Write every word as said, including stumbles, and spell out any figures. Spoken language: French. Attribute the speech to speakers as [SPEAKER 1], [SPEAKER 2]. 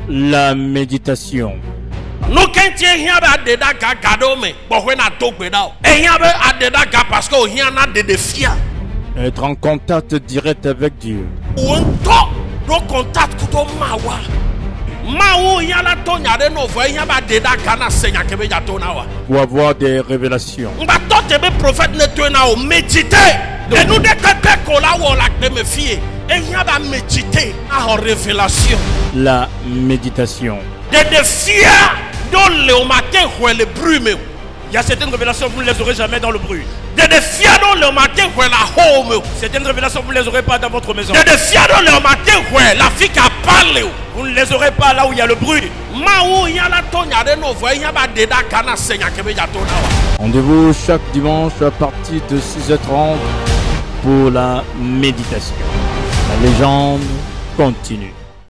[SPEAKER 1] La méditation.
[SPEAKER 2] Nous quand tu es à des dagas gadome, bon on a tout bedao. Et y a à des dagas parce qu'on y en a des défis.
[SPEAKER 1] Être en contact direct avec Dieu.
[SPEAKER 2] On to no contact kuto mawa. Mawo y a la tonya de no voix y a des dagas na senya kebe ya tonawa.
[SPEAKER 1] Pour avoir des révélations.
[SPEAKER 2] On va toi te prophète ne tona au méditer. Et nous de que kola wo la me fier. Et y a ba méditer à révélation.
[SPEAKER 1] La méditation.
[SPEAKER 2] Des défis dont le matin où le bruit me.
[SPEAKER 3] Il y a certaines révélations, vous ne les aurez jamais dans le bruit.
[SPEAKER 2] Des défis dont le matin où la home.
[SPEAKER 3] Certaines révélations, vous ne les aurez pas dans votre maison.
[SPEAKER 2] Des défis dont le matin où la fille qui a parlé.
[SPEAKER 3] Vous ne les aurez pas là où il y a le bruit.
[SPEAKER 1] Rendez-vous chaque dimanche à partir de six heures trente pour la méditation. La légende continue.